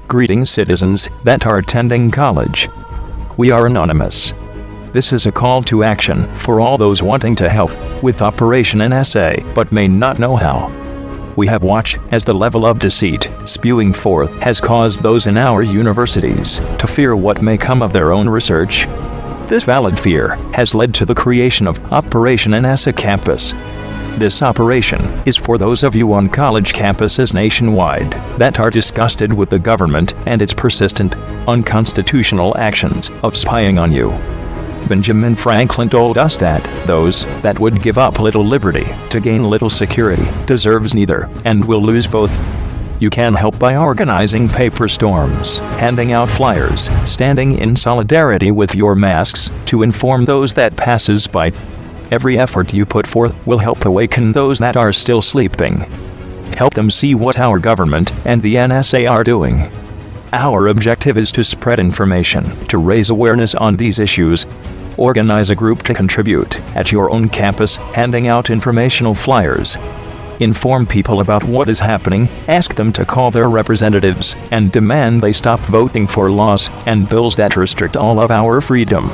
Greetings, citizens that are attending college. We are anonymous. This is a call to action for all those wanting to help with Operation NSA but may not know how. We have watched as the level of deceit spewing forth has caused those in our universities to fear what may come of their own research. This valid fear has led to the creation of Operation NSA Campus. This operation is for those of you on college campuses nationwide that are disgusted with the government and its persistent, unconstitutional actions of spying on you. Benjamin Franklin told us that those that would give up little liberty to gain little security deserves neither and will lose both. You can help by organizing paper storms, handing out flyers, standing in solidarity with your masks to inform those that passes by. Every effort you put forth will help awaken those that are still sleeping. Help them see what our government and the NSA are doing. Our objective is to spread information, to raise awareness on these issues. Organize a group to contribute at your own campus, handing out informational flyers. Inform people about what is happening, ask them to call their representatives, and demand they stop voting for laws and bills that restrict all of our freedom.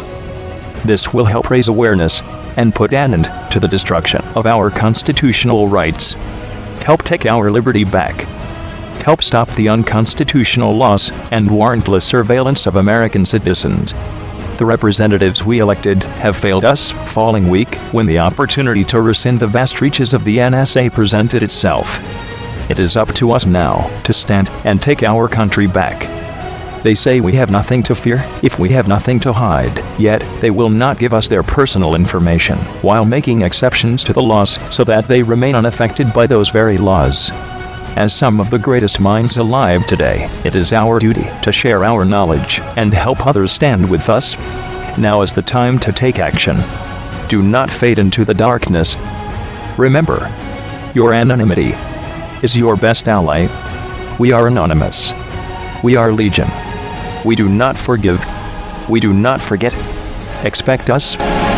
This will help raise awareness and put an end to the destruction of our constitutional rights. Help take our liberty back. Help stop the unconstitutional laws and warrantless surveillance of American citizens. The representatives we elected have failed us, falling weak when the opportunity to rescind the vast reaches of the NSA presented itself. It is up to us now to stand and take our country back. They say we have nothing to fear if we have nothing to hide, yet they will not give us their personal information, while making exceptions to the laws so that they remain unaffected by those very laws. As some of the greatest minds alive today, it is our duty to share our knowledge and help others stand with us. Now is the time to take action. Do not fade into the darkness. Remember, your anonymity is your best ally. We are anonymous. We are legion. We do not forgive. We do not forget. Expect us.